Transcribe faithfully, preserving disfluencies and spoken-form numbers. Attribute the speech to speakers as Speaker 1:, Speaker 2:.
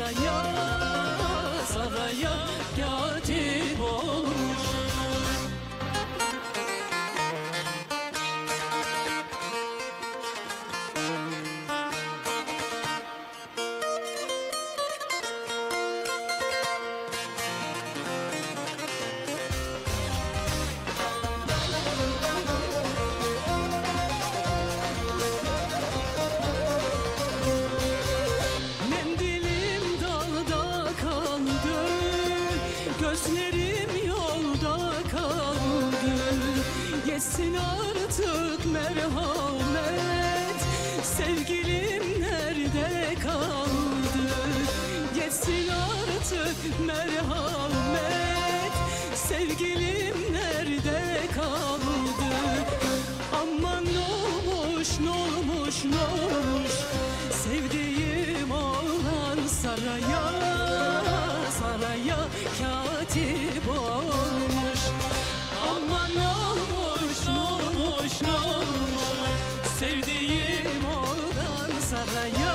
Speaker 1: saraya, saraya katip olmuş. Gözlerim yolda kaldı, yesin artık merhamet. Sevgilim nerede kaldı? Yesin artık merhamet. Sevgilim nerede kaldı? Aman ne olmuş, ne olmuş, ne olmuş? Sevdiğim oğlan saraya, saraya katip olmuş. Aman ne olmuş, ne olmuş, ne olmuş? Sevdiğim oğlan saraya,